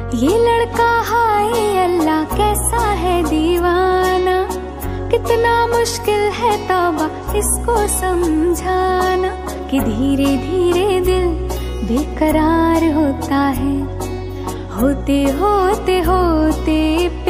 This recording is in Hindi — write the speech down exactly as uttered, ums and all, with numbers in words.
ये लड़का हाय अल्लाह कैसा है दीवाना, कितना मुश्किल है तौबा इसको समझाना, कि धीरे धीरे दिल बेकरार होता है, होते होते होते